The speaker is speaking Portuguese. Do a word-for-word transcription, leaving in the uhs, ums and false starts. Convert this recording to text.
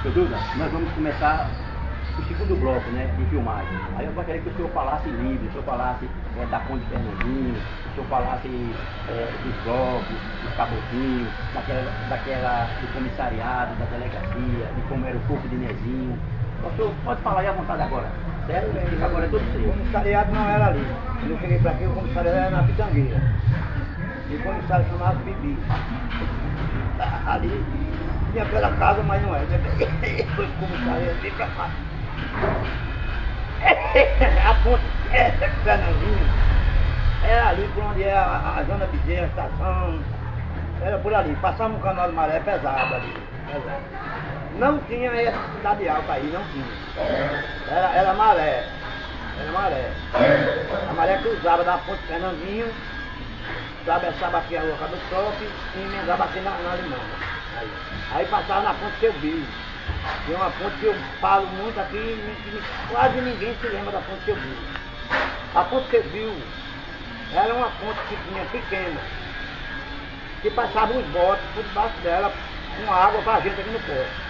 Seu Duda, nós vamos começar o segundo bloco, né, de filmagem. Aí eu gostaria que o senhor falasse livre, o senhor falasse é, da Ponte Fernandinho, o senhor falasse é, dos blocos, dos caboclinhos, daquela, daquela, do comissariado, da delegacia, de como era o corpo de Nezinho. O senhor pode falar aí à vontade agora, certo? Porque agora é todo seu. O comissariado não era ali. Quando eu cheguei para aqui, o comissariado era na Pitangueira. E o comissário chamava Bibi. Ali tinha aquela casa, mas não era. Foi o comissário ali para cá. A ponte Fernandinho era ali por onde é a, a zona Bezerra, a estação. Era por ali. Passava um canal de maré pesado ali. Pesado. Não tinha essa cidade alta aí, não tinha. Era, era maré. Era maré. A maré cruzava da ponte Fernandinho, atravessava aqui a rua do Top e emendava aqui na, na Limão. Aí. aí passava na ponte que eu vi. Tem uma ponte que eu falo muito aqui e quase ninguém se lembra da ponte que eu vi. A ponte que eu vi era uma ponte que tinha pequena, que passava os botes por debaixo dela com água para a gente aqui no porto.